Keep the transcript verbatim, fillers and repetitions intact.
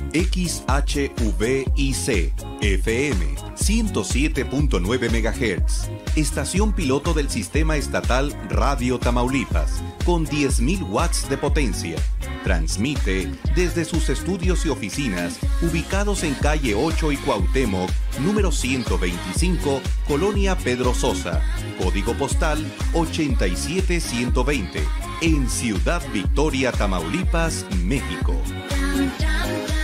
X H V I C, F M, ciento siete punto nueve megahertz. Estación piloto del Sistema Estatal Radio Tamaulipas, con diez mil watts de potencia. Transmite desde sus estudios y oficinas, ubicados en calle ocho y Cuauhtémoc, número ciento veinticinco, Colonia Pedro Sosa, código postal ochenta y siete ciento veinte, en Ciudad Victoria, Tamaulipas, México.